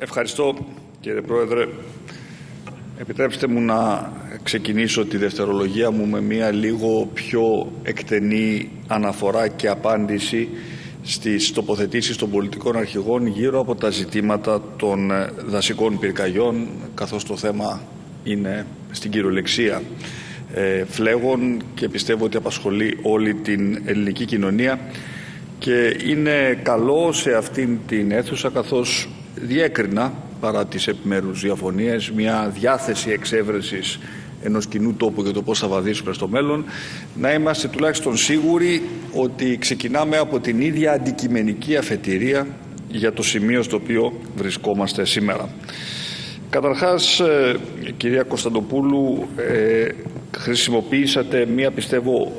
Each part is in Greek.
Ευχαριστώ, κύριε Πρόεδρε. Επιτρέψτε μου να ξεκινήσω τη δευτερολογία μου με μια λίγο πιο εκτενή αναφορά και απάντηση στις τοποθετήσεις των πολιτικών αρχηγών γύρω από τα ζητήματα των δασικών πυρκαγιών, καθώς το θέμα είναι στην κυριολεξία φλέγον και πιστεύω ότι απασχολεί όλη την ελληνική κοινωνία και είναι καλό σε αυτήν την αίθουσα, καθώς διέκρινα παρά τις επιμέρους διαφωνίες μια διάθεση εξέβρεσης ενός κοινού τόπου για το πώς θα βαδίσουμε στο μέλλον, να είμαστε τουλάχιστον σίγουροι ότι ξεκινάμε από την ίδια αντικειμενική αφετηρία για το σημείο στο οποίο βρισκόμαστε σήμερα. Καταρχάς, κυρία Κωνσταντοπούλου, χρησιμοποίησατε μία, πιστεύω,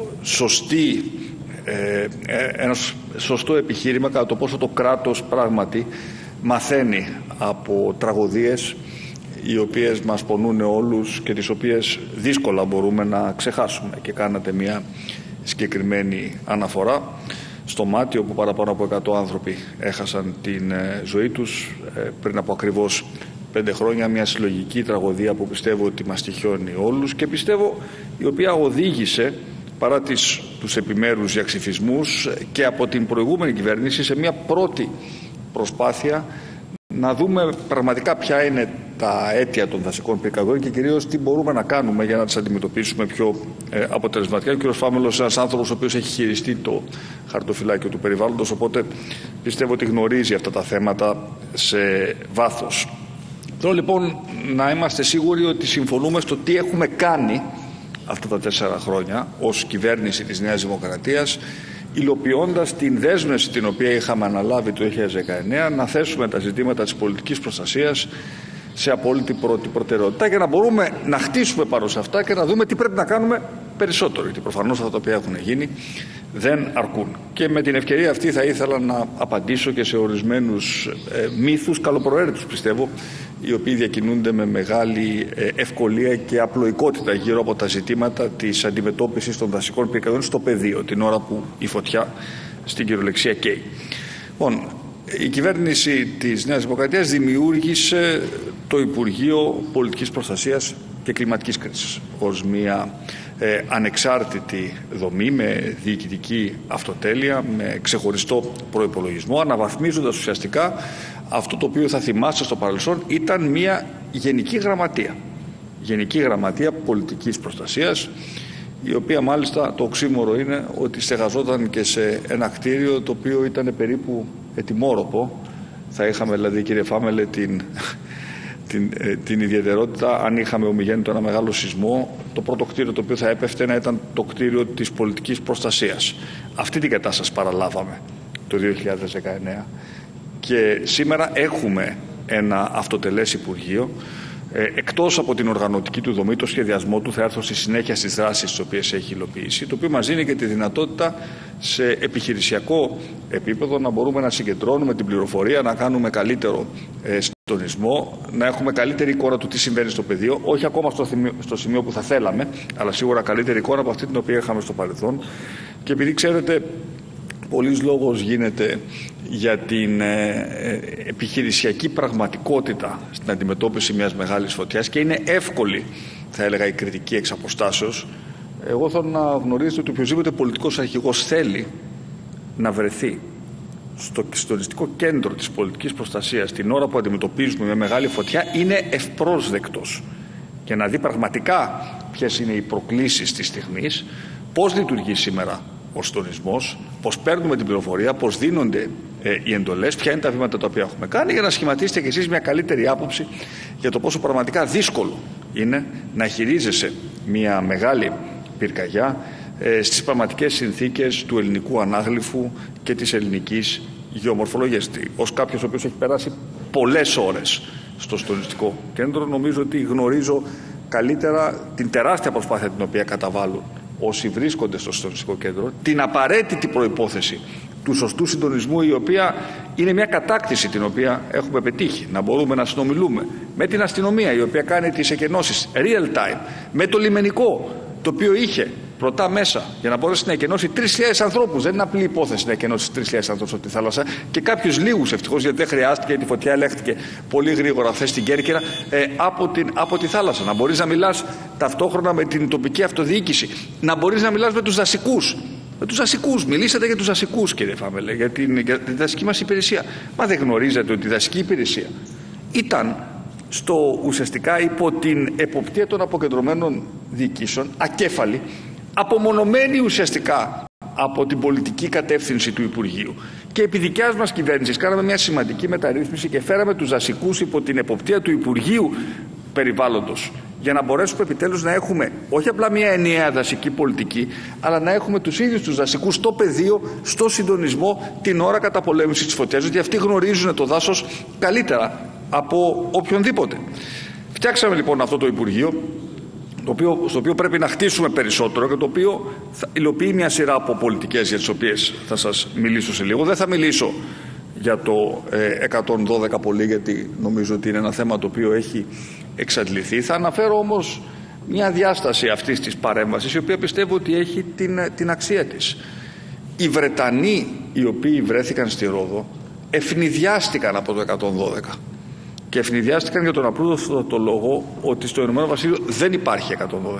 ένα σωστό επιχείρημα κατά το πόσο το κράτος πράγματι μαθαίνει από τραγωδίες οι οποίες μας πονούν όλους και τις οποίες δύσκολα μπορούμε να ξεχάσουμε, και κάνατε μια συγκεκριμένη αναφορά στο Μάτι, όπου παραπάνω από 100 άνθρωποι έχασαν την ζωή τους πριν από ακριβώς 5 χρόνια, μια συλλογική τραγωδία που πιστεύω ότι μας τυχιώνει όλους και πιστεύω η οποία οδήγησε, παρά τους επιμέρους διαξυφισμούς, και από την προηγούμενη κυβέρνηση σε μια πρώτη προσπάθεια να δούμε πραγματικά ποια είναι τα αίτια των δασικών πυρκαγιών και κυρίως τι μπορούμε να κάνουμε για να τις αντιμετωπίσουμε πιο αποτελεσματικά. Ο κ. Φάμελος είναι ένας άνθρωπος ο οποίος έχει χειριστεί το χαρτοφυλάκιο του περιβάλλοντος, οπότε πιστεύω ότι γνωρίζει αυτά τα θέματα σε βάθος. Θέλω λοιπόν να είμαστε σίγουροι ότι συμφωνούμε στο τι έχουμε κάνει αυτά τα 4 χρόνια ως κυβέρνηση της Νέας Δημοκρατίας, υλοποιώντας την δέσμευση την οποία είχαμε αναλάβει το 2019 να θέσουμε τα ζητήματα της πολιτικής προστασίας σε απόλυτη πρώτη προτεραιότητα για να μπορούμε να χτίσουμε πάνω σε αυτά και να δούμε τι πρέπει να κάνουμε περισσότερο, γιατί προφανώς αυτά τα οποία έχουν γίνει δεν αρκούν. Και με την ευκαιρία αυτή θα ήθελα να απαντήσω και σε ορισμένους μύθους, καλοπροαίρετους πιστεύω, οι οποίοι διακινούνται με μεγάλη ευκολία και απλοϊκότητα γύρω από τα ζητήματα της αντιμετώπισης των δασικών πυρκαγιών στο πεδίο, την ώρα που η φωτιά στην κυριολεξία καίει. Λοιπόν, η κυβέρνηση της Νέας Δημοκρατίας δημιούργησε το Υπουργείο Πολιτικής Προστασίας και Κλιματικής Κρίσης ως μια ανεξάρτητη δομή με διοικητική αυτοτέλεια, με ξεχωριστό προϋπολογισμό, αναβαθμίζοντας ουσιαστικά αυτό το οποίο θα θυμάστε στο παρελθόν ήταν μια γενική γραμματεία. Γενική Γραμματεία Πολιτικής Προστασίας, η οποία μάλιστα το οξύμορο είναι ότι στεγαζόταν και σε ένα κτίριο το οποίο ήταν περίπου ετοιμόρροπο. Θα είχαμε δηλαδή, κύριε Φάμελε, την ιδιαιτερότητα, αν είχαμε ομιγέννητο ένα μεγάλο σεισμό, το πρώτο κτίριο το οποίο θα έπεφτε να ήταν το κτίριο της πολιτικής προστασίας. Αυτή την κατάσταση παραλάβαμε το 2019 και σήμερα έχουμε ένα αυτοτελές Υπουργείο. Εκτός από την οργανωτική του δομή, το σχεδιασμό του, θα έρθω στη συνέχεια στις δράσεις τις οποίες έχει υλοποιήσει, το οποίο μας δίνει και τη δυνατότητα σε επιχειρησιακό επίπεδο να μπορούμε να συγκεντρώνουμε την πληροφορία, να κάνουμε καλύτερο συντονισμό, να έχουμε καλύτερη εικόνα του τι συμβαίνει στο πεδίο, όχι ακόμα στο σημείο που θα θέλαμε, αλλά σίγουρα καλύτερη εικόνα από αυτή την οποία είχαμε στο παρελθόν. Και επειδή ξέρετε, πολλής λόγος γίνεται για την επιχειρησιακή πραγματικότητα στην αντιμετώπιση μιας μεγάλης φωτιάς και είναι εύκολη, θα έλεγα, η κριτική εξ αποστάσεως. Εγώ θέλω να γνωρίζετε ότι οποιοδήποτε πολιτικός αρχηγός θέλει να βρεθεί στο συντονιστικό κέντρο της πολιτικής προστασίας την ώρα που αντιμετωπίζουμε μια μεγάλη φωτιά είναι ευπρόσδεκτος και να δει πραγματικά ποιες είναι οι προκλήσεις της στιγμής, πώς λειτουργεί σήμερα ο συντονισμός, πώς παίρνουμε την πληροφορία, πώς δίνονται οι εντολές, ποια είναι τα βήματα τα οποία έχουμε κάνει, για να σχηματίσετε κι εσείς μια καλύτερη άποψη για το πόσο πραγματικά δύσκολο είναι να χειρίζεσαι μια μεγάλη πυρκαγιά στις πραγματικές συνθήκες του ελληνικού ανάγλυφου και της ελληνικής γεωμορφολογίας. Ως κάποιος ο οποίος έχει περάσει πολλές ώρες στο συντονιστικό κέντρο, νομίζω ότι γνωρίζω καλύτερα την τεράστια προσπάθεια την οποία καταβάλουν όσοι βρίσκονται στο συντονιστικό κέντρο, την απαραίτητη προϋπόθεση του σωστού συντονισμού, η οποία είναι μια κατάκτηση την οποία έχουμε πετύχει. Να μπορούμε να συνομιλούμε με την αστυνομία, η οποία κάνει τις εκενώσεις real time, με το λιμενικό, το οποίο είχε πλωτά μέσα για να μπορέσει να εκενώσει 3.000 ανθρώπους. Δεν είναι απλή υπόθεση να εκενώσει 3.000 ανθρώπους από τη θάλασσα και κάποιους λίγους ευτυχώς, γιατί δεν χρειάστηκε, τη φωτιά ελέγχθηκε πολύ γρήγορα χθες στην Κέρκυρα από τη θάλασσα. Να μπορείς να μιλάς ταυτόχρονα με την τοπική αυτοδιοίκηση, να μπορείς να μιλάς με τους δασικούς. Με τους δασικούς, μιλήσατε για τους δασικούς, κύριε Φάμελε, για τη δασική μας υπηρεσία. Μα δεν γνωρίζετε ότι η δασική υπηρεσία ήταν ουσιαστικά υπό την εποπτεία των αποκεντρωμένων διοικήσεων, ακέφαλη, απομονωμένη ουσιαστικά από την πολιτική κατεύθυνση του Υπουργείου. Και επί δικιάς μας κυβέρνησης κάναμε μια σημαντική μεταρρύθμιση και φέραμε τους δασικούς υπό την εποπτεία του Υπουργείου Περιβάλλοντος, για να μπορέσουμε επιτέλους να έχουμε όχι απλά μια ενιαία δασική πολιτική, αλλά να έχουμε τους ίδιους τους δασικούς στο πεδίο, στο συντονισμό την ώρα καταπολέμησης της φωτιάς, γιατί αυτοί γνωρίζουν το δάσος καλύτερα από οποιονδήποτε. Φτιάξαμε λοιπόν αυτό το Υπουργείο, στο οποίο πρέπει να χτίσουμε περισσότερο και το οποίο θα υλοποιεί μια σειρά από πολιτικές για τις οποίες θα σας μιλήσω σε λίγο. Δεν θα μιλήσω για το 112 πολύ, γιατί νομίζω ότι είναι ένα θέμα το οποίο έχει εξαντληθεί. Θα αναφέρω όμως μια διάσταση αυτής της παρέμβασης, η οποία πιστεύω ότι έχει την αξία της. Οι Βρετανοί οι οποίοι βρέθηκαν στη Ρόδο ευνηδιάστηκαν από το 112 και ευνηδιάστηκαν για τον απλούστατο λόγο ότι στο Ηνωμένο Βασίλειο δεν υπάρχει 112.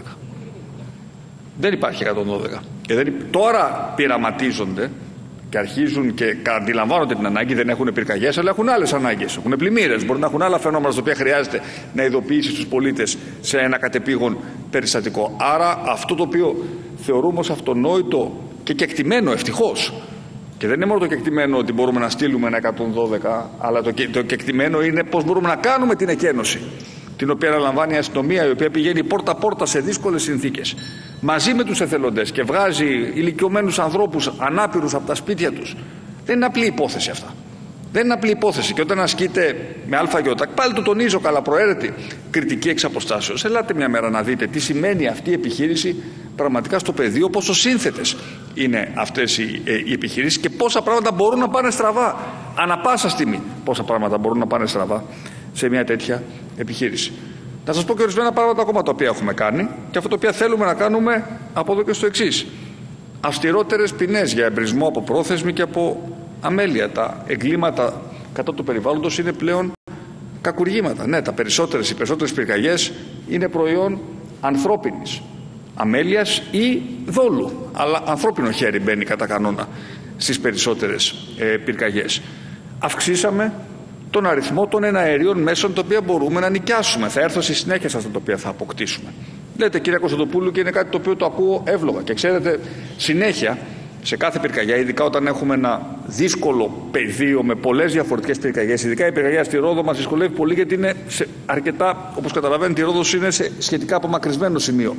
Δεν υπάρχει 112. Και τώρα πειραματίζονται και αρχίζουν και αντιλαμβάνονται την ανάγκη, δεν έχουν πυρκαγιές, αλλά έχουν άλλες ανάγκες. Έχουν πλημμύρες, μπορεί να έχουν άλλα φαινόμενα στα οποία χρειάζεται να ειδοποιήσει τους πολίτες σε ένα κατεπήγον περιστατικό. Άρα αυτό το οποίο θεωρούμε ως αυτονόητο και κεκτημένο, ευτυχώς, και δεν είναι μόνο το κεκτημένο ότι μπορούμε να στείλουμε ένα 112, αλλά το κεκτημένο είναι πώς μπορούμε να κάνουμε την εκένωση, την οποία αναλαμβάνει η αστυνομία, η οποία πηγαίνει πόρτα-πόρτα σε δύσκολες συνθήκες, μαζί με τους εθελοντές και βγάζει ηλικιωμένους ανθρώπους ανάπηρους από τα σπίτια τους. Δεν είναι απλή υπόθεση αυτά. Δεν είναι απλή υπόθεση. Και όταν ασκείται με αλφαγιώτα, πάλι το τονίζω καλαπροαίρετη κριτική εξ αποστάσεως, ελάτε μια μέρα να δείτε τι σημαίνει αυτή η επιχείρηση πραγματικά στο πεδίο, πόσο σύνθετες είναι αυτές οι επιχειρήσεις και πόσα πράγματα μπορούν να πάνε στραβά. Ανά πάσα στιγμή πόσα πράγματα μπορούν να πάνε στραβά σε μια τέτοια επιχείρηση. Να σας πω και ορισμένα πράγματα ακόμα τα οποία έχουμε κάνει και αυτό το οποίο θέλουμε να κάνουμε από εδώ και στο εξής. Αυστηρότερες ποινές για εμπρισμό από πρόθεσμη και από αμέλεια. Τα εγκλήματα κατά του περιβάλλοντος είναι πλέον κακουργήματα. Ναι, οι περισσότερες πυρκαγιές είναι προϊόν ανθρώπινης αμέλειας ή δόλου. Αλλά ανθρώπινο χέρι μπαίνει κατά κανόνα στις περισσότερες πυρκαγιές. Αυξήσαμε τον αριθμό των εναερίων μέσων τα οποία μπορούμε να νοικιάσουμε. Θα έρθω στη συνέχεια σε αυτά τα οποία θα αποκτήσουμε. Λέτε, κύριε Κωνσταντοπούλου, και είναι κάτι το οποίο το ακούω εύλογα. Και ξέρετε, συνέχεια σε κάθε πυρκαγιά, ειδικά όταν έχουμε ένα δύσκολο πεδίο με πολλές διαφορετικές πυρκαγιές, ειδικά η πυρκαγιά στη Ρόδο μας δυσκολεύει πολύ, γιατί είναι αρκετά, όπως καταλαβαίνετε, η Ρόδος είναι σε σχετικά απομακρυσμένο σημείο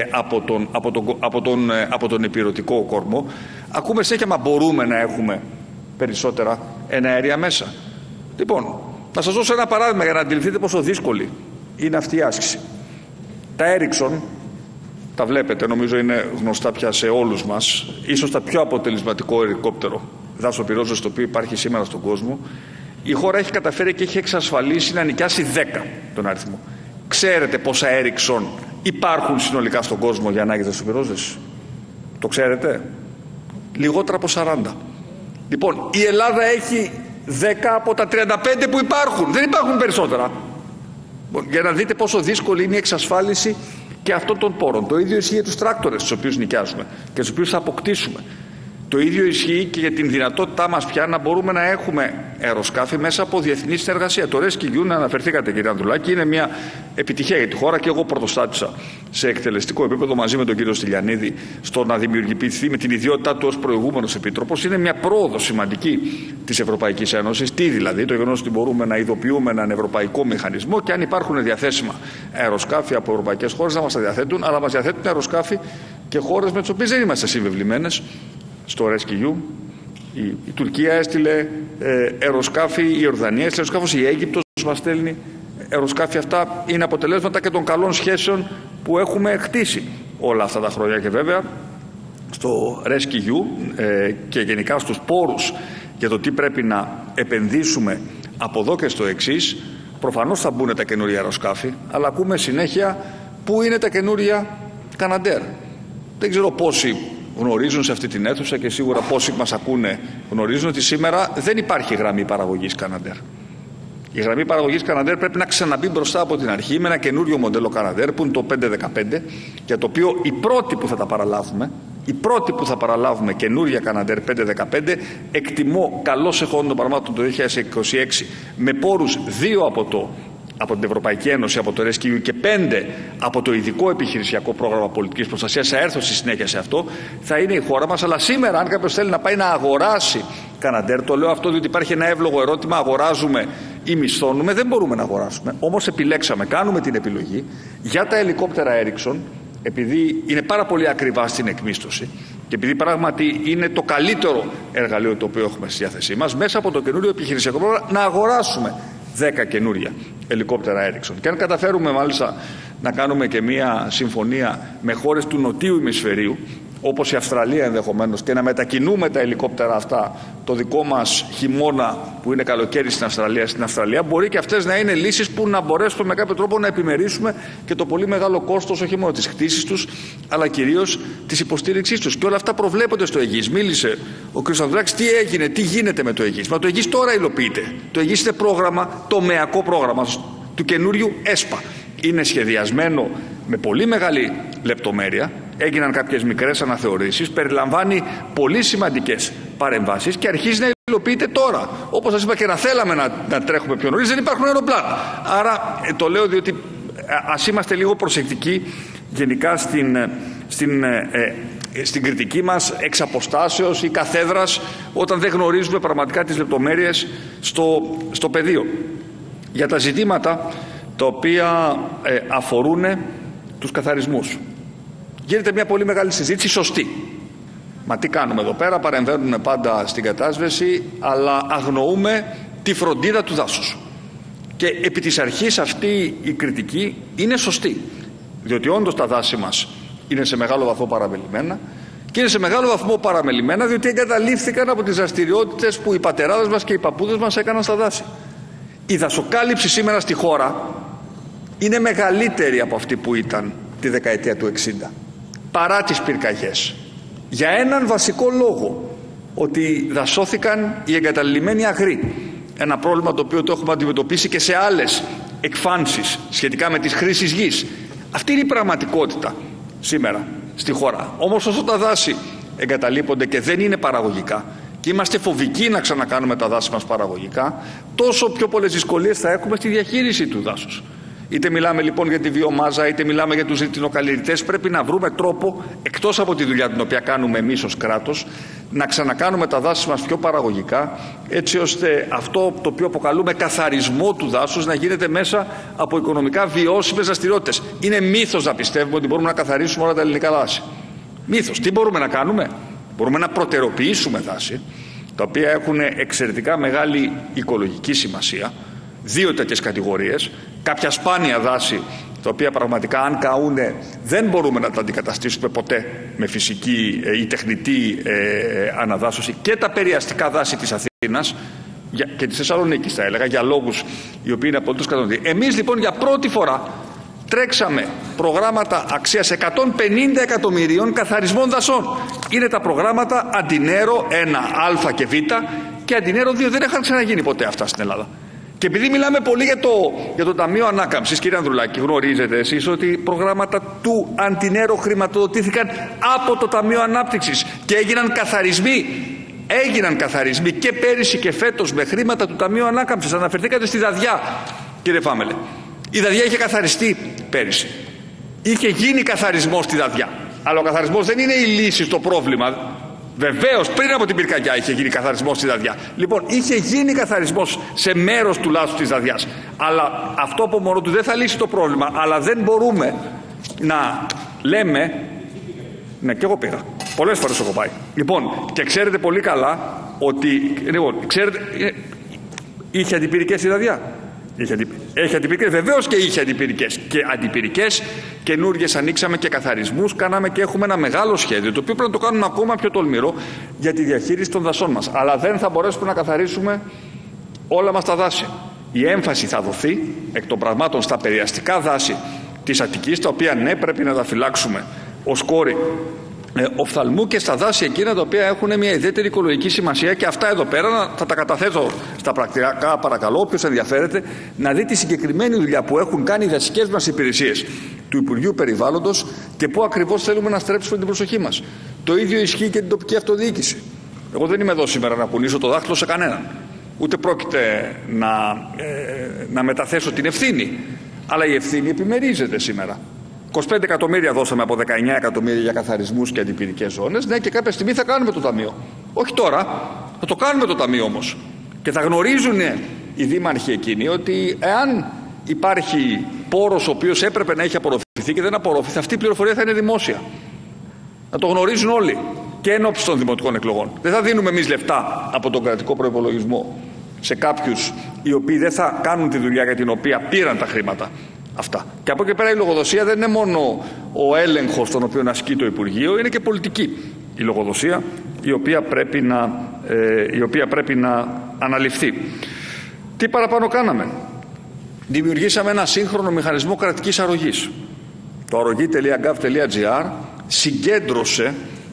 από τον ηπειρωτικό κορμό. Ακούμε συνέχεια, μα μπορούμε να έχουμε περισσότερα εναέρια μέσα. Λοιπόν, να σας δώσω ένα παράδειγμα για να αντιληφθείτε πόσο δύσκολη είναι αυτή η άσκηση. Τα Ericsson, τα βλέπετε, νομίζω είναι γνωστά πια σε όλους μας, ίσως τα πιο αποτελεσματικό ελικόπτερο δάσο-πυρός το οποίο υπάρχει σήμερα στον κόσμο. Η χώρα έχει καταφέρει και έχει εξασφαλίσει να νοικιάσει 10 τον αριθμό. Ξέρετε πόσα Ericsson υπάρχουν συνολικά στον κόσμο για ανάγκες δασοπυρός? Το ξέρετε? Λιγότερα από 40. Λοιπόν, η Ελλάδα έχει 10 από τα 35 που υπάρχουν. Δεν υπάρχουν περισσότερα. Για να δείτε πόσο δύσκολη είναι η εξασφάλιση και αυτών των πόρων. Το ίδιο ισχύει για τους τράκτορες, τους οποίους νοικιάζουμε και τους οποίους θα αποκτήσουμε. Το ίδιο ισχύει και για την δυνατότητά μας πια να μπορούμε να έχουμε αεροσκάφη μέσα από διεθνή συνεργασία. Το Rescue, να αναφερθήκατε, κύριε Ανδρουλάκη, είναι μια επιτυχία για τη χώρα και εγώ πρωτοστάτησα σε εκτελεστικό επίπεδο μαζί με τον κύριο Στυλιανίδη στο να δημιουργηθεί με την ιδιότητά του ως προηγούμενος επίτροπος. Είναι μια πρόοδος σημαντική της Ευρωπαϊκής Ένωσης. Τι δηλαδή? Το γεγονός ότι μπορούμε να ειδοποιούμε έναν ευρωπαϊκό μηχανισμό και αν υπάρχουν διαθέσιμα αεροσκάφη από ευρωπαϊκές χώρες να μας τα διαθέτουν, αλλά μας διαθέτουν αεροσκάφη και χώρες με τις οποίες δεν είμαστε συμβεβλημένες στο Rescue. Η Τουρκία έστειλε αεροσκάφη, η Ιορδανία έστειλε αεροσκάφος, η Αίγυπτος μας στέλνει αεροσκάφη. Αυτά είναι αποτελέσματα και των καλών σχέσεων που έχουμε χτίσει όλα αυτά τα χρόνια. Και βέβαια στο Rescue και γενικά στους πόρους για το τι πρέπει να επενδύσουμε από εδώ και στο εξής, προφανώς θα μπουν τα καινούρια αεροσκάφη, αλλά ακούμε συνέχεια πού είναι τα καινούρια Canadair. Δεν ξέρω πόσοι γνωρίζουν σε αυτή την αίθουσα και σίγουρα πόσοι μας ακούνε γνωρίζουν ότι σήμερα δεν υπάρχει γραμμή παραγωγής Canadair. Η γραμμή παραγωγής Canadair πρέπει να ξαναμπεί μπροστά από την αρχή με ένα καινούριο μοντέλο Canadair που είναι το 515, για το οποίο οι πρώτοι που θα παραλάβουμε καινούρια Canadair 515, εκτιμώ καλώς εχόντων των πραγμάτων το 2026 με πόρους 2 από την Ευρωπαϊκή Ένωση, από το RescueU και 5 από το ειδικό επιχειρησιακό πρόγραμμα πολιτικής προστασίας, θα έρθω στη συνέχεια σε αυτό, θα είναι η χώρα μας. Αλλά σήμερα, αν κάποιος θέλει να πάει να αγοράσει Canadair, το λέω αυτό διότι υπάρχει ένα εύλογο ερώτημα, αγοράζουμε ή μισθώνουμε, δεν μπορούμε να αγοράσουμε. Όμως επιλέξαμε, κάνουμε την επιλογή για τα ελικόπτερα Ericsson, επειδή είναι πάρα πολύ ακριβά στην εκμίσθωση και επειδή πράγματι είναι το καλύτερο εργαλείο το οποίο έχουμε στη διάθεσή μας, μέσα από το καινούριο επιχειρησιακό πρόγραμμα να αγοράσουμε 10 καινούρια ελικόπτερα Ericsson. Και αν καταφέρουμε μάλιστα να κάνουμε και μία συμφωνία με χώρες του νοτίου ημισφαιρίου, όπως η Αυστραλία ενδεχομένως, και να μετακινούμε τα ελικόπτερα αυτά το δικό μας χειμώνα που είναι καλοκαίρι στην Αυστραλία, μπορεί και αυτές να είναι λύσεις που να μπορέσουμε με κάποιο τρόπο να επιμερίσουμε και το πολύ μεγάλο κόστος όχι μόνο της κτήσης τους, αλλά κυρίως της υποστήριξής τους. Και όλα αυτά προβλέπονται στο Αιγής. Μίλησε ο κ. Ανδρουλάκης τι έγινε, τι γίνεται με το Αιγής. Μα το Αιγής τώρα υλοποιείται. Το Αιγής είναι πρόγραμμα, τομεακό πρόγραμμα του καινούριου ΕΣΠΑ. Είναι σχεδιασμένο με πολύ μεγάλη λεπτομέρεια. Έγιναν κάποιες μικρές αναθεωρήσεις, περιλαμβάνει πολύ σημαντικές παρεμβάσεις και αρχίζει να υλοποιείται τώρα. Όπως σας είπα, και να θέλαμε να τρέχουμε πιο νωρίς, δεν υπάρχουν αεροπλάνα. Άρα το λέω διότι ας είμαστε λίγο προσεκτικοί γενικά στην κριτική μας εξ αποστάσεως ή καθέδρας, όταν δεν γνωρίζουμε πραγματικά τις λεπτομέρειες στο πεδίο. Για τα ζητήματα τα οποία αφορούν τους καθαρισμούς. Γίνεται μια πολύ μεγάλη συζήτηση, σωστή. Μα τι κάνουμε εδώ πέρα, παρεμβαίνουμε πάντα στην κατάσβεση, αλλά αγνοούμε τη φροντίδα του δάσους. Και επί της αρχής αυτή η κριτική είναι σωστή, διότι όντως τα δάση μας είναι σε μεγάλο βαθμό παραμελημένα και είναι σε μεγάλο βαθμό παραμελημένα διότι εγκαταλείφθηκαν από τις δραστηριότητες που οι πατεράδες μας και οι παππούδες μας έκαναν στα δάση. Η δασοκάλυψη σήμερα στη χώρα είναι μεγαλύτερη από αυτή που ήταν τη δεκαετία του 60, παρά τις πυρκαγιές. Για έναν βασικό λόγο, ότι δασώθηκαν οι εγκαταλειμμένοι αγροί. Ένα πρόβλημα το οποίο το έχουμε αντιμετωπίσει και σε άλλες εκφάνσεις σχετικά με τις χρήσεις γης. Αυτή είναι η πραγματικότητα σήμερα στη χώρα. Όμως όσο τα δάση εγκαταλείπονται και δεν είναι παραγωγικά και είμαστε φοβικοί να ξανακάνουμε τα δάση μας παραγωγικά, τόσο πιο πολλές δυσκολίες θα έχουμε στη διαχείριση του δάσους. Είτε μιλάμε λοιπόν για τη βιομάζα, είτε μιλάμε για τους ρητινοκαλλιεργητές, πρέπει να βρούμε τρόπο, εκτός από τη δουλειά την οποία κάνουμε εμείς ως κράτος, να ξανακάνουμε τα δάση μας πιο παραγωγικά, έτσι ώστε αυτό το οποίο αποκαλούμε καθαρισμό του δάσους να γίνεται μέσα από οικονομικά βιώσιμες δραστηριότητες. Είναι μύθος να πιστεύουμε ότι μπορούμε να καθαρίσουμε όλα τα ελληνικά δάση. Μύθος. Τι μπορούμε να κάνουμε? Μπορούμε να προτεραιοποιήσουμε δάση, τα οποία έχουν εξαιρετικά μεγάλη οικολογική σημασία. 2 τέτοιες κατηγορίες, κάποια σπάνια δάση τα οποία πραγματικά αν καούνε δεν μπορούμε να τα αντικαταστήσουμε ποτέ με φυσική ή τεχνητή αναδάσωση, και τα περιαστικά δάση της Αθήνας και της Θεσσαλονίκης θα έλεγα, για λόγους οι οποίοι είναι απολύτως κατανοητοί. Εμείς λοιπόν για πρώτη φορά τρέξαμε προγράμματα αξίας 150 εκατομμυρίων καθαρισμών δασών. Είναι τα προγράμματα Αντινέρο 1α και β και Αντινέρο 2. Δεν είχαν ξαναγίνει ποτέ αυτά στην Ελλάδα. Και επειδή μιλάμε πολύ για το Ταμείο Ανάκαμψης, κύριε Ανδρουλάκη, γνωρίζετε εσείς ότι προγράμματα του Αντινέρο χρηματοδοτήθηκαν από το Ταμείο Ανάπτυξης και έγιναν καθαρισμοί και πέρυσι και φέτος με χρήματα του Ταμείου Ανάκαμψης. Αναφερθήκατε στη Δαδιά, κύριε Φάμελε. Η Δαδιά είχε καθαριστεί πέρυσι. Είχε γίνει καθαρισμός στη Δαδιά. Αλλά ο καθαρισμός δεν είναι η λύση στο πρόβλημα. Βεβαίως, πριν από την πυρκαγιά είχε γίνει καθαρισμός στη Δαδιά. Λοιπόν, είχε γίνει καθαρισμός σε μέρος του λάσου της Δαδιάς. Αλλά αυτό από μόνο του δεν θα λύσει το πρόβλημα. Αλλά δεν μπορούμε να λέμε. Ναι, και εγώ πήγα. Πολλές φορές έχω πάει. Λοιπόν, και ξέρετε πολύ καλά ότι. Λοιπόν, ξέρετε. Είχε αντιπυρικές η Δαδιά. Έχει αντιπυρικές, βεβαίως και είχε αντιπυρικές. Και αντιπυρικές καινούργιες ανοίξαμε και καθαρισμούς κάναμε και έχουμε ένα μεγάλο σχέδιο, το οποίο πρέπει να το κάνουμε ακόμα πιο τολμηρό για τη διαχείριση των δασών μας. Αλλά δεν θα μπορέσουμε να καθαρίσουμε όλα μας τα δάση. Η έμφαση θα δοθεί εκ των πραγμάτων στα περιαστικά δάση της Αττικής, τα οποία ναι, πρέπει να τα φυλάξουμε ως κόρη οφθαλμού και στα δάση εκείνα τα οποία έχουν μια ιδιαίτερη οικολογική σημασία, και αυτά εδώ πέρα θα τα καταθέσω στα πρακτικά, παρακαλώ όποιος ενδιαφέρεται να δει τη συγκεκριμένη δουλειά που έχουν κάνει οι δασικές μας υπηρεσίες του Υπουργείου Περιβάλλοντος και πού ακριβώς θέλουμε να στρέψουμε την προσοχή μας. Το ίδιο ισχύει και την τοπική αυτοδιοίκηση. Εγώ δεν είμαι εδώ σήμερα να κουνήσω το δάχτυλο σε κανέναν, ούτε πρόκειται να μεταθέσω την ευθύνη, αλλά η ευθύνη επιμερίζεται σήμερα. 25 εκατομμύρια δώσαμε από 19 εκατομμύρια για καθαρισμούς και αντιπυρικές ζώνες. Ναι, και κάποια στιγμή θα κάνουμε το ταμείο. Όχι τώρα, θα το κάνουμε το ταμείο όμως. Και θα γνωρίζουν οι δήμαρχοι εκείνοι ότι εάν υπάρχει πόρος ο οποίος έπρεπε να έχει απορροφηθεί και δεν απορροφηθεί, αυτή η πληροφορία θα είναι δημόσια. Να το γνωρίζουν όλοι και εν ώψη των δημοτικών εκλογών. Δεν θα δίνουμε εμείς λεφτά από τον κρατικό προϋπολογισμό σε κάποιους οι οποίοι δεν θα κάνουν τη δουλειά για την οποία πήραν τα χρήματα αυτά. Και από εκεί πέρα η λογοδοσία δεν είναι μόνο ο έλεγχος τον οποίο ασκεί το Υπουργείο, είναι και πολιτική η λογοδοσία η οποία πρέπει να αναλυφθεί. Τι παραπάνω κάναμε? Δημιουργήσαμε ένα σύγχρονο μηχανισμό κρατικής αρρωγής. Το αρρωγή.gov.gr συγκέντρωσε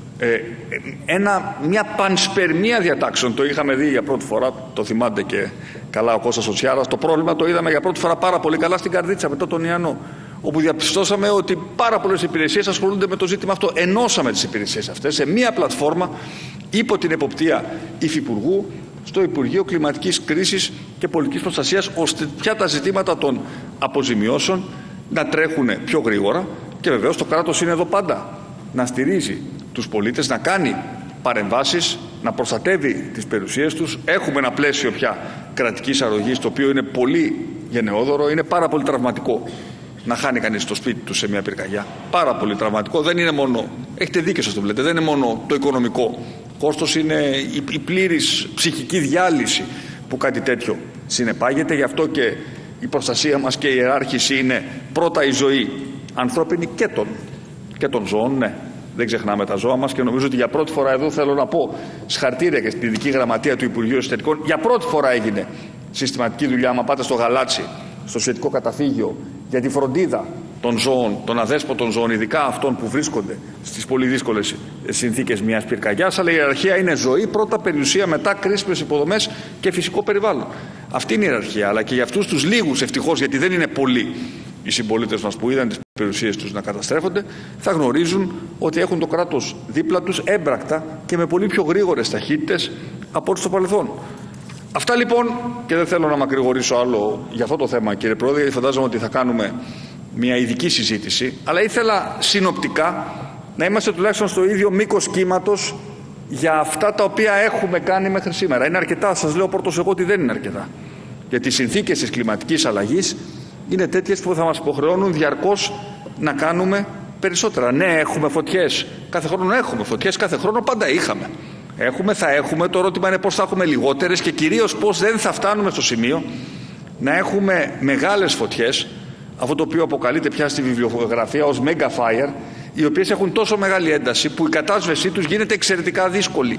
μια πανσπερμία διατάξεων. Το είχαμε δει για πρώτη φορά, το θυμάται και καλά ο Κώστας Οτσιάρας. Το πρόβλημα το είδαμε για πρώτη φορά πάρα πολύ καλά στην Καρδίτσα μετά τον Ιαννό, όπου διαπιστώσαμε ότι πάρα πολλές υπηρεσίες ασχολούνται με το ζήτημα αυτό. Ενώσαμε τις υπηρεσίες αυτές σε μία πλατφόρμα υπό την εποπτεία Υφυπουργού στο Υπουργείο Κλιματικής Κρίσης και Πολιτικής Προστασίας, ώστε πια τα ζητήματα των αποζημιώσεων να τρέχουν πιο γρήγορα. Και βεβαίως το κράτος είναι εδώ πάντα να στηρίζει τους πολίτες, να κάνει παρεμβάσεις, να προστατεύει τις περιουσίες τους. Έχουμε ένα πλαίσιο πια κρατικής αρρωγής, το οποίο είναι πολύ γενναιόδωρο, είναι πάρα πολύ τραυματικό να χάνει κανείς το σπίτι του σε μια πυρκαγιά. Πάρα πολύ τραυματικό. Δεν είναι μόνο, έχετε δίκιο σας το βλέπετε, δεν είναι μόνο το οικονομικό κόστος, είναι η πλήρης ψυχική διάλυση που κάτι τέτοιο συνεπάγεται. Γι' αυτό και η προστασία μας και η ιεράρχηση είναι πρώτα η ζωή ανθρώπινη και των ζώων, ναι. Δεν ξεχνάμε τα ζώα μας, και νομίζω ότι για πρώτη φορά εδώ θέλω να πω συγχαρητήρια και στην ειδική γραμματεία του Υπουργείου Εσωτερικών. Για πρώτη φορά έγινε συστηματική δουλειά. Άμα πάτε στο Γαλάτσι, στο σχετικό καταφύγιο, για τη φροντίδα των ζώων, των αδέσποτων ζώων, ειδικά αυτών που βρίσκονται στις πολύ δύσκολες συνθήκες μιας πυρκαγιάς. Αλλά η ιεραρχία είναι ζωή, πρώτα περιουσία, μετά κρίσιμες υποδομές και φυσικό περιβάλλον. Αυτή είναι η ιεραρχία. Αλλά και για αυτούς τους λίγους, ευτυχώς, γιατί δεν είναι πολλοί οι συμπολίτες μας που είδαν τις περιουσίες τους να καταστρέφονται, θα γνωρίζουν ότι έχουν το κράτος δίπλα τους έμπρακτα και με πολύ πιο γρήγορες ταχύτητες από ό,τι στο παρελθόν. Αυτά λοιπόν, και δεν θέλω να μακρηγορήσω άλλο για αυτό το θέμα, κύριε Πρόεδρε, γιατί φαντάζομαι ότι θα κάνουμε μια ειδική συζήτηση, αλλά ήθελα συνοπτικά να είμαστε τουλάχιστον στο ίδιο μήκος κύματος για αυτά τα οποία έχουμε κάνει μέχρι σήμερα. Είναι αρκετά, σας λέω πρώτος εγώ ότι δεν είναι αρκετά. Γιατί οι συνθήκες της κλιματικής αλλαγής είναι τέτοιες που θα μας υποχρεώνουν διαρκώς να κάνουμε περισσότερα. Ναι, έχουμε φωτιές. Κάθε χρόνο έχουμε φωτιές, κάθε χρόνο πάντα είχαμε. Θα έχουμε. Το ερώτημα είναι πώς θα έχουμε λιγότερες και κυρίως πώς δεν θα φτάνουμε στο σημείο να έχουμε μεγάλες φωτιές, αυτό το οποίο αποκαλείται πια στη βιβλιογραφία ως mega fire, οι οποίες έχουν τόσο μεγάλη ένταση που η κατάσβεσή τους γίνεται εξαιρετικά δύσκολη.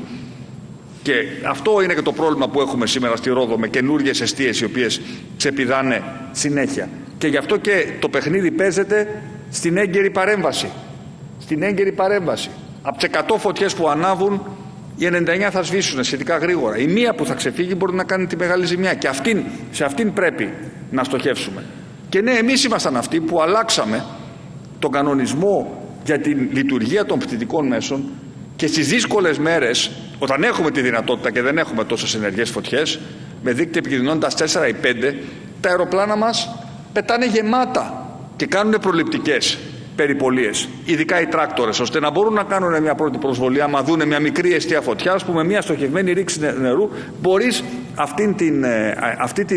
Και αυτό είναι και το πρόβλημα που έχουμε σήμερα στη Ρόδο, με καινούργιες εστίες οι οποίες ξεπηδάνε συνέχεια. Και γι' αυτό και το παιχνίδι παίζεται στην έγκαιρη παρέμβαση. Στην έγκαιρη παρέμβαση. Από τις 100 φωτιές που ανάβουν, οι 99 θα σβήσουν σχετικά γρήγορα. Η μία που θα ξεφύγει μπορεί να κάνει τη μεγάλη ζημιά, και σε αυτήν πρέπει να στοχεύσουμε. Και ναι, εμείς ήμασταν αυτοί που αλλάξαμε τον κανονισμό για την λειτουργία των πτυτικών μέσων, και στις δύσκολες μέρες, όταν έχουμε τη δυνατότητα και δεν έχουμε τόσες ενεργές φωτιές, με δίκτυα επικοινωνώντας 4 ή 5, τα αεροπλάνα μας πετάνε γεμάτα και κάνουν προληπτικές περιπολίες, ειδικά οι τράκτορες, ώστε να μπορούν να κάνουν μια πρώτη προσβολή. Άμα δουν μια μικρή εστία φωτιάς που με μια στοχευμένη ρήξη νερού μπορείς αυτή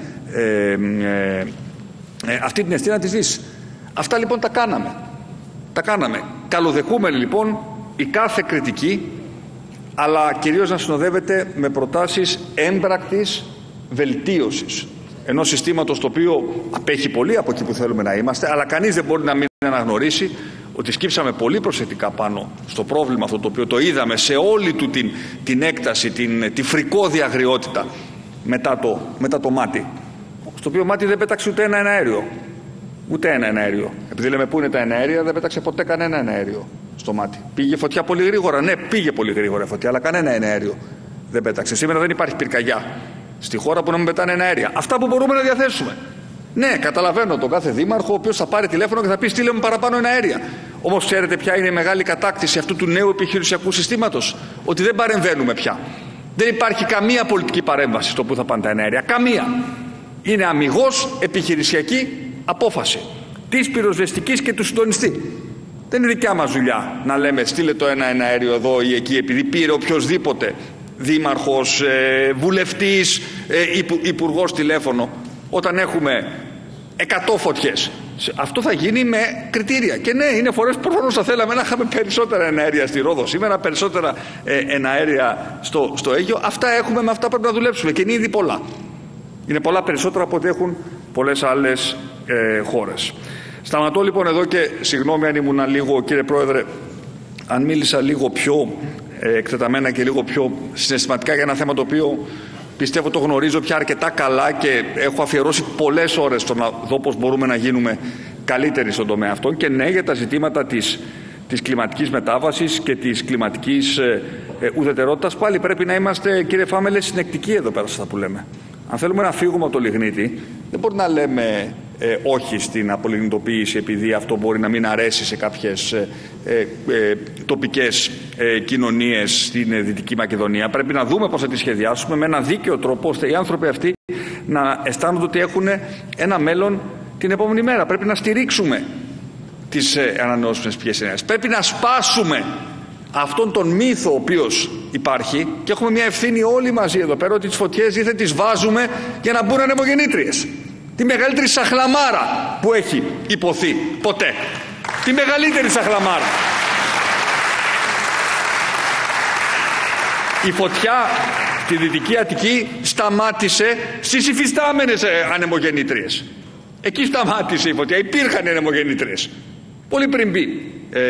την εστία να τη δεις. Αυτά λοιπόν τα κάναμε. Καλοδεχούμενοι λοιπόν η κάθε κριτική, αλλά κυρίως να συνοδεύεται με προτάσεις έμπρακτης βελτίωσης ενός συστήματος το οποίο απέχει πολύ από εκεί που θέλουμε να είμαστε, αλλά κανείς δεν μπορεί να μην αναγνωρίσει ότι σκύψαμε πολύ προσεκτικά πάνω στο πρόβλημα αυτό, το οποίο το είδαμε σε όλη του την έκταση, τη φρικώδη αγριότητα μετά το μάτι, στο οποίο μάτι δεν πέταξε ούτε ένα αέριο. Ούτε ένα αέριο. Επειδή λέμε πού είναι τα εναέρια, δεν πέταξε ποτέ κανένα αέριο στο μάτι. Πήγε φωτιά πολύ γρήγορα. Ναι, πήγε πολύ γρήγορα η φωτιά, αλλά κανένα εναέριο δεν πέταξε. Σήμερα δεν υπάρχει πυρκαγιά στη χώρα που να μην πετάνε εναέρια. Αυτά που μπορούμε να διαθέσουμε. Ναι, καταλαβαίνω τον κάθε δήμαρχο, ο οποίος θα πάρει τηλέφωνο και θα πει: στείλε μου παραπάνω εναέρια. Όμως ξέρετε ποια είναι η μεγάλη κατάκτηση αυτού του νέου επιχειρησιακού συστήματος? Ότι δεν παρεμβαίνουμε πια. Δεν υπάρχει καμία πολιτική παρέμβαση στο που θα πάνε τα εναέρια. Καμία. Είναι αμιγώς επιχειρησιακή απόφαση της πυροσβεστικής και του συντονιστή. Δεν είναι δικιά μας δουλειά να λέμε: στείλε το ένα εναέριο εδώ ή εκεί, επειδή πήρε οποιοδήποτε δήμαρχος, βουλευτής, υπουργός τηλέφωνο, όταν έχουμε 100 φωτιές. Αυτό θα γίνει με κριτήρια. Και ναι, είναι φορές που προφανώς θα θέλαμε να είχαμε περισσότερα εναέρια στη Ρόδο σήμερα, περισσότερα εναέρια στο Αίγιο. Αυτά έχουμε, με αυτά πρέπει να δουλέψουμε και είναι ήδη πολλά. Είναι πολλά περισσότερα από ό,τι έχουν πολλές άλλες χώρες. Σταματώ λοιπόν εδώ και συγγνώμη αν ήμουν λίγο, κύριε Πρόεδρε, αν μίλησα λίγο πιο εκτεταμένα και λίγο πιο συναισθηματικά για ένα θέμα το οποίο πιστεύω το γνωρίζω πια αρκετά καλά και έχω αφιερώσει πολλές ώρες στο να δω πώς μπορούμε να γίνουμε καλύτεροι στον τομέα αυτό. Και ναι, για τα ζητήματα της κλιματικής μετάβασης και της κλιματικής ουδετερότητας πάλι πρέπει να είμαστε, κύριε Φάμελε, συνεκτικοί εδώ πέρα στα που λέμε. Αν θέλουμε να φύγουμε από το λιγνίτη, δεν μπορεί να λέμε όχι στην απολιγνητοποίηση επειδή αυτό μπορεί να μην αρέσει σε κάποιες τοπικές κοινωνίες στην Δυτική Μακεδονία. Πρέπει να δούμε πώς θα τη σχεδιάσουμε με ένα δίκαιο τρόπο ώστε οι άνθρωποι αυτοί να αισθάνονται ότι έχουν ένα μέλλον την επόμενη μέρα. Πρέπει να στηρίξουμε τις ανανεώσιμες πηγές ενέργειας. Πρέπει να σπάσουμε αυτόν τον μύθο ο οποίος υπάρχει και έχουμε μια ευθύνη όλοι μαζί εδώ πέρα ότι τις φωτιές δεν τις βάζουμε για να μπουν ανεμογεννήτριες. Τη μεγαλύτερη σαχλαμάρα που έχει υποθεί ποτέ. Τη μεγαλύτερη σαχλαμάρα. Η φωτιά στη Δυτική Αττική σταμάτησε στις υφιστάμενες ανεμογεννήτριες. Εκεί σταμάτησε η φωτιά. Υπήρχαν ανεμογεννήτριες πολύ πριν μπει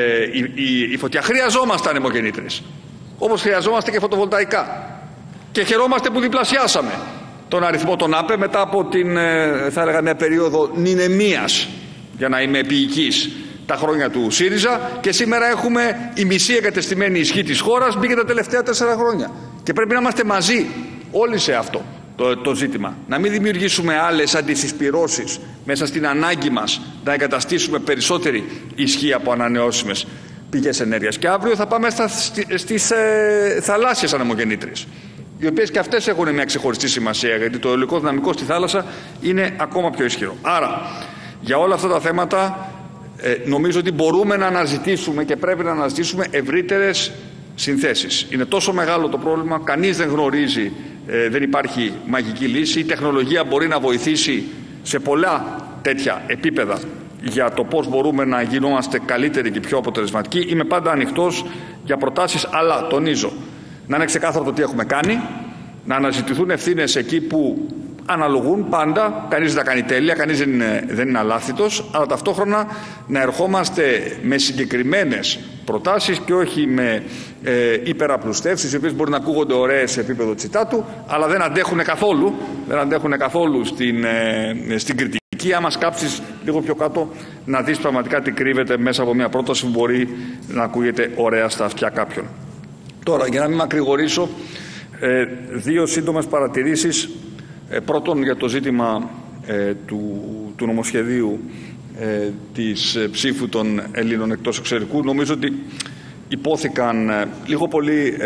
η φωτιά. Χρειαζόμαστε ανεμογεννήτριες, όπως χρειαζόμαστε και φωτοβολταϊκά. Και χαιρόμαστε που διπλασιάσαμε τον αριθμό των ΑΠΕ μετά από την, θα έλεγα, μια περίοδο νηνεμίας, για να είμαι επίοικης, τα χρόνια του ΣΥΡΙΖΑ, και σήμερα έχουμε η μισή εγκατεστημένη ισχύ της χώρας, μπήκε τα τελευταία 4 χρόνια. Και πρέπει να είμαστε μαζί όλοι σε αυτό το ζήτημα. Να μην δημιουργήσουμε άλλες αντισυσπυρώσεις μέσα στην ανάγκη μας να εγκαταστήσουμε περισσότερη ισχύ από ανανεώσιμες πηγές ενέργειας. Και αύριο θα πάμε στις θαλάσσιες ανεμογεννήτριες, οι οποίες και αυτές έχουν μια ξεχωριστή σημασία, γιατί το αιωλικό δυναμικό στη θάλασσα είναι ακόμα πιο ισχυρό. Άρα, για όλα αυτά τα θέματα νομίζω ότι μπορούμε να αναζητήσουμε και πρέπει να αναζητήσουμε ευρύτερες συνθέσεις. Είναι τόσο μεγάλο το πρόβλημα, κανείς δεν γνωρίζει, δεν υπάρχει μαγική λύση. Η τεχνολογία μπορεί να βοηθήσει σε πολλά τέτοια επίπεδα για το πώς μπορούμε να γινόμαστε καλύτεροι και πιο αποτελεσματικοί. Είμαι πάντα ανοιχτός για προτάσεις, αλλά τονίζω, να είναι ξεκάθαρο το τι έχουμε κάνει, να αναζητηθούν ευθύνες εκεί που αναλογούν πάντα. Κανείς δεν τα κάνει τέλεια, κανείς δεν είναι αλάθητος, αλλά ταυτόχρονα να ερχόμαστε με συγκεκριμένες προτάσεις και όχι με υπεραπλουστεύσεις, οι οποίες μπορεί να ακούγονται ωραίες σε επίπεδο τσιτάτου, αλλά δεν αντέχουν καθόλου στην κριτική. Άμα σκάψεις λίγο πιο κάτω, να δεις πραγματικά τι κρύβεται μέσα από μια πρόταση που μπορεί να ακούγεται ωραία στα αυτιά κάποιον. Τώρα, για να μην μακρηγορήσω, 2 σύντομες παρατηρήσεις. Πρώτον, για το ζήτημα του νομοσχεδίου της ψήφου των Ελλήνων εκτός εξωτερικού. Νομίζω ότι υπόθηκαν λίγο πολύ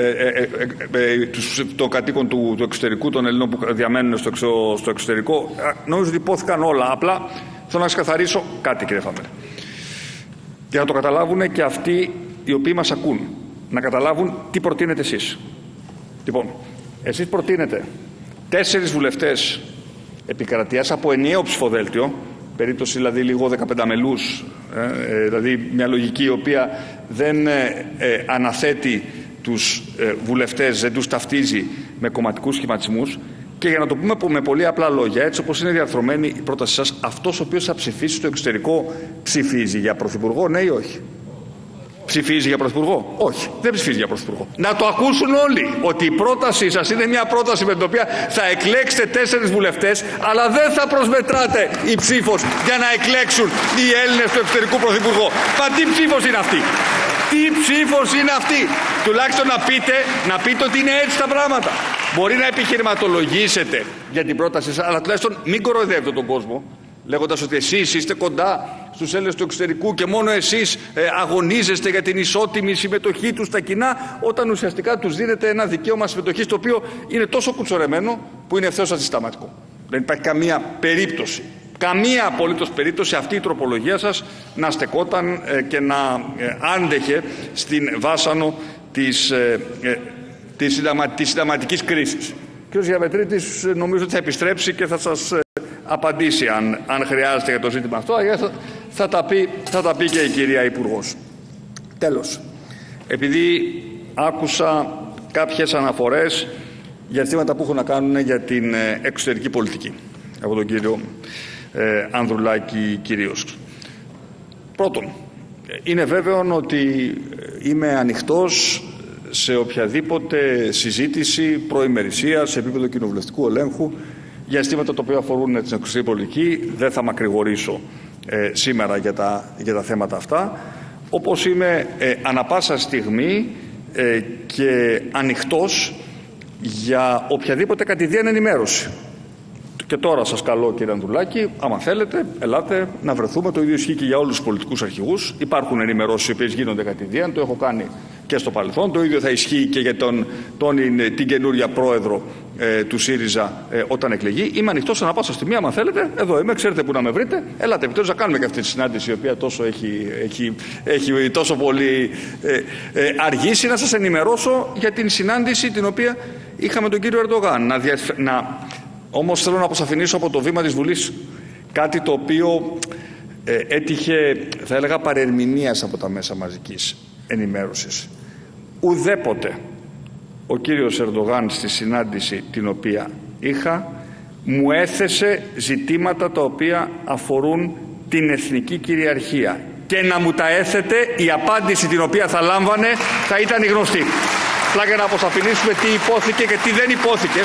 των κατοίκων του εξωτερικού, των Ελλήνων που διαμένουν στο εξωτερικό. Νομίζω ότι υπόθηκαν όλα. Απλά θέλω να ξεκαθαρίσω κάτι, κύριε Φάμελε, για να το καταλάβουν και αυτοί οι οποίοι μας ακούν, να καταλάβουν τι προτείνετε εσείς. Λοιπόν, εσείς προτείνετε 4 βουλευτές επικρατείας από ενιαίο ψηφοδέλτιο, περίπτωση δηλαδή λίγο 15 μελούς, δηλαδή μια λογική η οποία δεν αναθέτει τους βουλευτές, δεν τους ταυτίζει με κομματικούς σχηματισμούς. Και για να το πούμε με πολύ απλά λόγια, έτσι όπως είναι διαρθρωμένη η πρότασή σας, αυτός ο οποίος θα ψηφίσει στο εξωτερικό ψηφίζει για πρωθυπουργό, ναι ή όχι? Ψηφίζει για πρωθυπουργό? Όχι, δεν ψηφίζει για πρωθυπουργό. Να το ακούσουν όλοι, ότι η πρότασή σας είναι μια πρόταση με την οποία θα εκλέξετε 4 βουλευτές, αλλά δεν θα προσμετράτε η ψήφος για να εκλέξουν οι Έλληνες του εξωτερικού πρωθυπουργό. Μα τι ψήφος είναι αυτή? Τι ψήφος είναι αυτή? Τουλάχιστον να πείτε ότι είναι έτσι τα πράγματα. Μπορεί να επιχειρηματολογήσετε για την πρότασή σας, αλλά τουλάχιστον μην κοροϊδεύετε τον κόσμο, λέγοντας ότι εσείς είστε κοντά στους Έλληνες του εξωτερικού και μόνο εσείς αγωνίζεστε για την ισότιμη συμμετοχή τους στα κοινά, όταν ουσιαστικά τους δίνετε ένα δικαίωμα συμμετοχής το οποίο είναι τόσο κουτσορεμένο που είναι ευθέως ασυσταματικό. Δεν υπάρχει καμία περίπτωση, καμία απολύτως περίπτωση αυτή η τροπολογία σας να στεκόταν και να άντεχε στην βάσανο της συνταγματικής κρίσης. Ο κ. Γιαβετρίτης νομίζω ότι θα επιστρέψει και θα σας απαντήσει αν χρειάζεται για το ζήτημα αυτό. Θα τα πει και η κυρία Υπουργός. Τέλος, επειδή άκουσα κάποιες αναφορές για ζητήματα που έχουν να κάνουν για την εξωτερική πολιτική από τον κύριο Ανδρουλάκη κυρίως. Πρώτον, είναι βέβαιο ότι είμαι ανοιχτός σε οποιαδήποτε συζήτηση προημερησία σε επίπεδο κοινοβουλευτικού ελέγχου για ζητήματα τα οποία αφορούν την εξωτερική πολιτική. Δεν θα μακρηγορήσω σήμερα για τα θέματα αυτά, όπως είμαι ανα πάσα στιγμή και ανοιχτός για οποιαδήποτε κατηδίαν ενημέρωση. Και τώρα σας καλώ, κύριε Ανδρουλάκη, άμα θέλετε, ελάτε να βρεθούμε. Το ίδιο ισχύει και για όλους τους πολιτικούς αρχηγούς. Υπάρχουν ενημερώσεις οι οποίες γίνονται κατηδίαν, το έχω κάνει και στο παρελθόν. Το ίδιο θα ισχύει και για την καινούρια πρόεδρο του ΣΥΡΙΖΑ όταν εκλεγεί. Είμαι ανοιχτός ανά πάσα στιγμή, άμα θέλετε. Εδώ είμαι, ξέρετε που να με βρείτε. Ελάτε, επιτέλους να κάνουμε και αυτή τη συνάντηση, η οποία τόσο έχει τόσο πολύ αργήσει. Να σας ενημερώσω για την συνάντηση την οποία είχαμε τον κύριο Ερντογάν. Όμως θέλω να αποσαφηνίσω από το βήμα της Βουλής κάτι το οποίο έτυχε, θα έλεγα, παρερμηνίας από τα μέσα μαζικής ενημέρωσης. Ουδέποτε ο κύριος Ερντογάν στη συνάντηση την οποία είχα μου έθεσε ζητήματα τα οποία αφορούν την εθνική κυριαρχία, και να μου τα έθετε η απάντηση την οποία θα λάμβανε θα ήταν η γνωστή. Απλά για να αποσαφηνίσουμε τι υπόθηκε και τι δεν υπόθηκε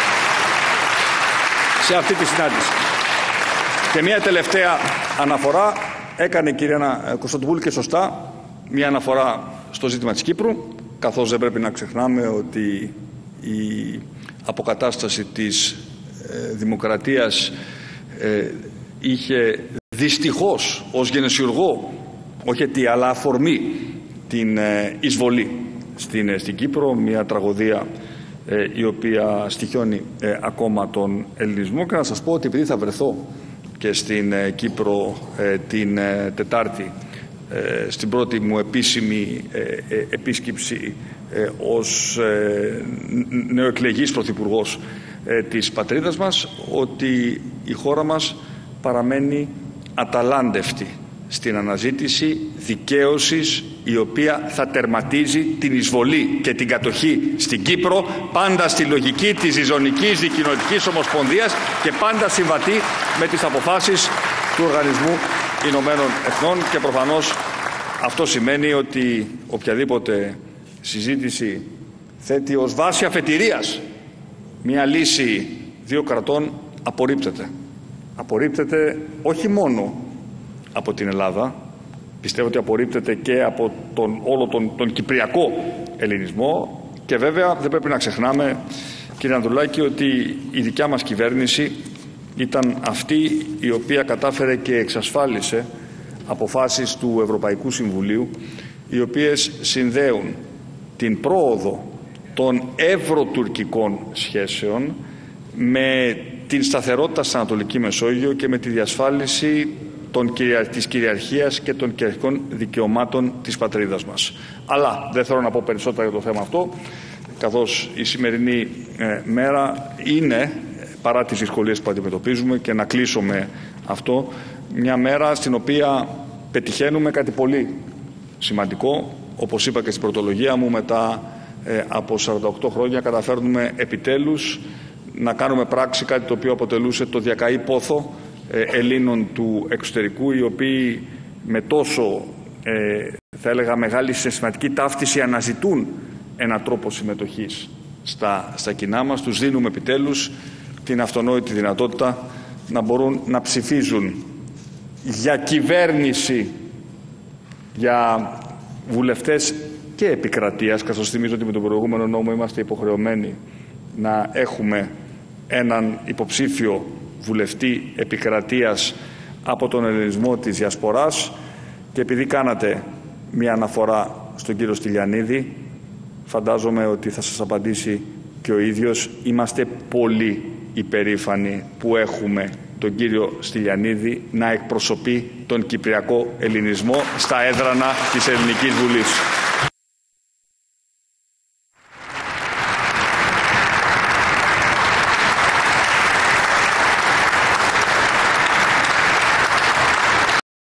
σε αυτή τη συνάντηση. Και μια τελευταία αναφορά έκανε η κυρία Κωνσταντοπούλου, και σωστά, μια αναφορά στο ζήτημα της Κύπρου, καθώς δεν πρέπει να ξεχνάμε ότι η αποκατάσταση της δημοκρατίας είχε δυστυχώς ως γενεσιουργό, όχι αιτία αλλά αφορμή, την εισβολή στην Κύπρο, μια τραγωδία η οποία στοιχιώνει ακόμα τον ελληνισμό. Και να σας πω ότι επειδή θα βρεθώ και στην Κύπρο την Τετάρτη στην πρώτη μου επίσημη επίσκεψη ως νεοεκλεγής πρωθυπουργός της πατρίδας μας, ότι η χώρα μας παραμένει αταλάντευτη στην αναζήτηση δικαίωσης η οποία θα τερματίζει την εισβολή και την κατοχή στην Κύπρο, πάντα στη λογική της Ζυζωνικής Δικοινοτικής Ομοσπονδίας και πάντα συμβατή με τις αποφάσεις του Οργανισμού Ηνωμένων Εθνών. Και προφανώς αυτό σημαίνει ότι οποιαδήποτε συζήτηση θέτει ως βάση αφετηρίας μια λύση δύο κρατών απορρίπτεται. Απορρίπτεται όχι μόνο από την Ελλάδα, πιστεύω ότι απορρίπτεται και από όλο τον κυπριακό ελληνισμό, και βέβαια δεν πρέπει να ξεχνάμε, κύριε Ανδρουλάκη, ότι η δικιά μας κυβέρνηση ήταν αυτή η οποία κατάφερε και εξασφάλισε αποφάσεις του Ευρωπαϊκού Συμβουλίου, οι οποίες συνδέουν την πρόοδο των ευρωτουρκικών σχέσεων με την σταθερότητα στην Ανατολική Μεσόγειο και με τη διασφάλιση της κυριαρχίας και των κυριαρχικών δικαιωμάτων της πατρίδας μας. Αλλά δεν θέλω να πω περισσότερα για το θέμα αυτό, καθώς η σημερινή μέρα είναι, παρά τις δυσκολίες που αντιμετωπίζουμε, και να κλείσω με αυτό, μια μέρα στην οποία πετυχαίνουμε κάτι πολύ σημαντικό. Όπως είπα και στην πρωτολογία μου, μετά από 48 χρόνια καταφέρνουμε επιτέλους να κάνουμε πράξη κάτι το οποίο αποτελούσε το διακαή πόθο Ελλήνων του εξωτερικού, οι οποίοι με τόσο θα έλεγα μεγάλη συναισθηματική ταύτιση αναζητούν έναν τρόπο συμμετοχής στα κοινά μας. Τους δίνουμε επιτέλους την αυτονόητη δυνατότητα να μπορούν να ψηφίζουν για κυβέρνηση, για βουλευτές και επικρατείας, καθώς σας θυμίζω ότι με τον προηγούμενο νόμο είμαστε υποχρεωμένοι να έχουμε έναν υποψήφιο βουλευτή επικρατείας από τον ελληνισμό της Διασποράς, και επειδή κάνατε μια αναφορά στον κύριο Στυλιανίδη, φαντάζομαι ότι θα σας απαντήσει και ο ίδιος. Είμαστε πολύ υπερήφανοι που έχουμε τον κύριο Στυλιανίδη να εκπροσωπεί τον κυπριακό ελληνισμό στα έδρανα της Ελληνικής Βουλής.